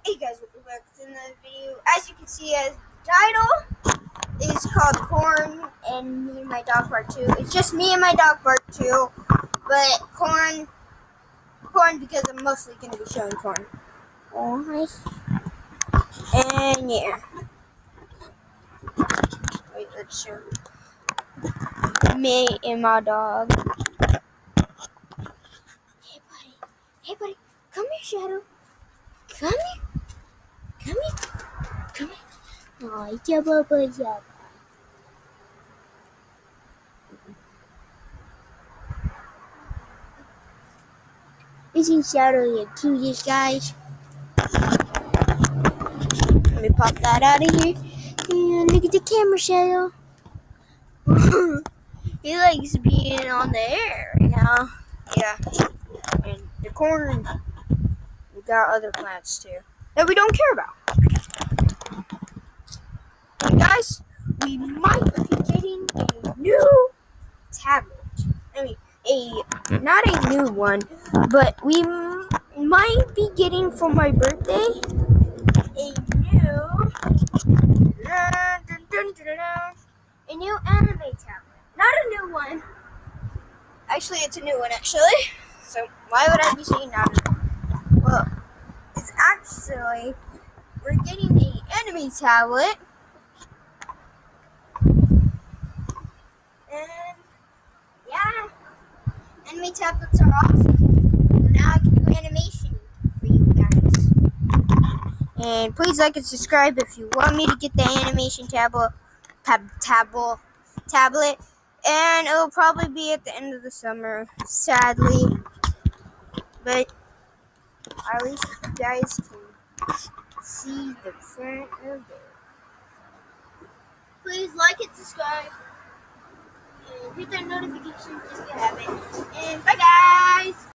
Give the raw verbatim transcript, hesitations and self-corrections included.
Hey guys, welcome back to another video. As you can see, as the title is called Corn and Me and My Dog Part Two. It's just me and my dog Part Two, but Corn, Corn because I'm mostly going to be showing Corn. Oh, nice. And yeah, wait, let's show me and my dog. Hey buddy, hey buddy, come here, Shadow. Come here, come here, come here. Oh, jabba, jabba. Isn't Shadow the cutest, guys? Let me pop that out of here. And look at the camera, Shadow. He likes being on the air right now. Yeah. And the corn, we got other plants too that we don't care about. And guys, we might be getting a new tablet. I mean, a not a new one, but we m- might be getting for my birthday a new a new anime tablet. Not a new one. Actually, it's a new one, actually. So, why would I be saying not a new one? Well, it's actually, we're getting an anime tablet. And, yeah, anime tablets are awesome. Now I can do animation for you guys. And please like and subscribe if you want me to get the animation tablet, tab, tablet, tablet. And it'll probably be at the end of the summer, sadly. But at least you guys can see the front of it. Please like and subscribe. And hit that notification if you haven't. And bye guys!